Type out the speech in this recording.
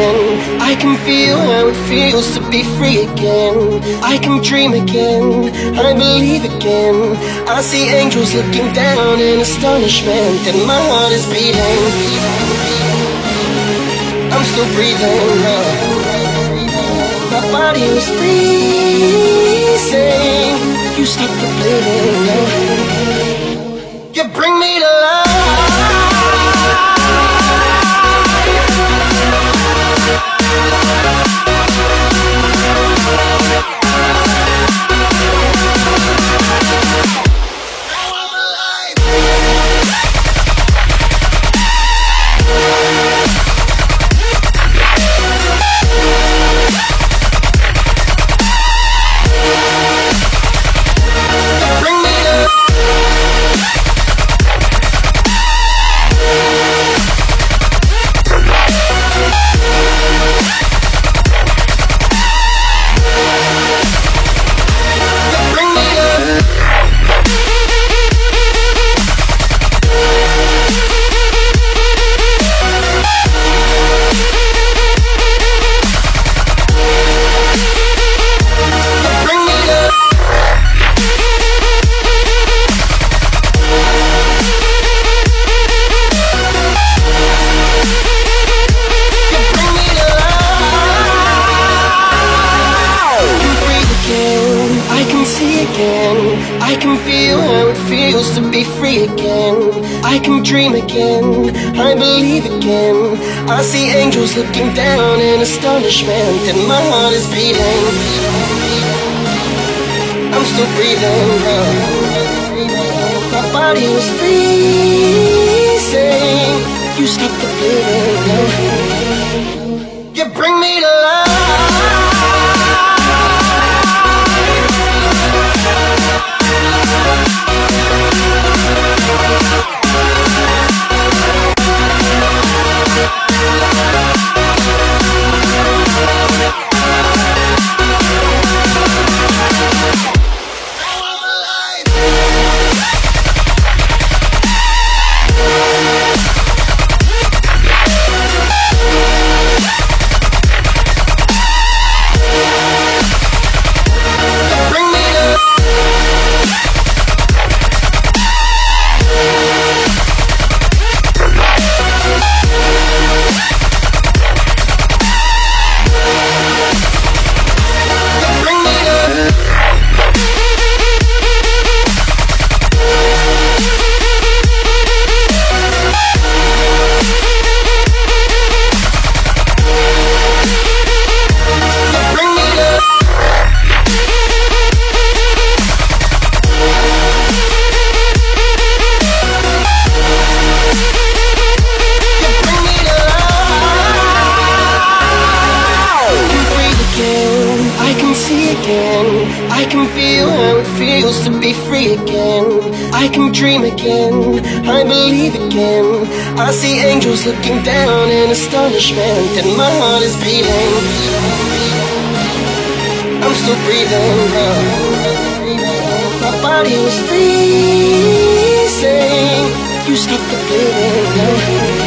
again. I can feel how it feels to be free again. I can dream again, I believe again. I see angels looking down in astonishment, and my heart is beating. I'm still breathing, my body was freezing. You stopped the bleeding, you bring me to life. I can feel how it feels to be free again. I can dream again, I believe again. I see angels looking down in astonishment, and my heart is beating. I'm still breathing, my body was freezing. You stopped the bleeding, you bring me to life. I can feel how it feels to be free again. I can dream again, I believe again. I see angels looking down in astonishment, and my heart is beating. I'm still breathing, my body was freezing. You stopped the bleeding.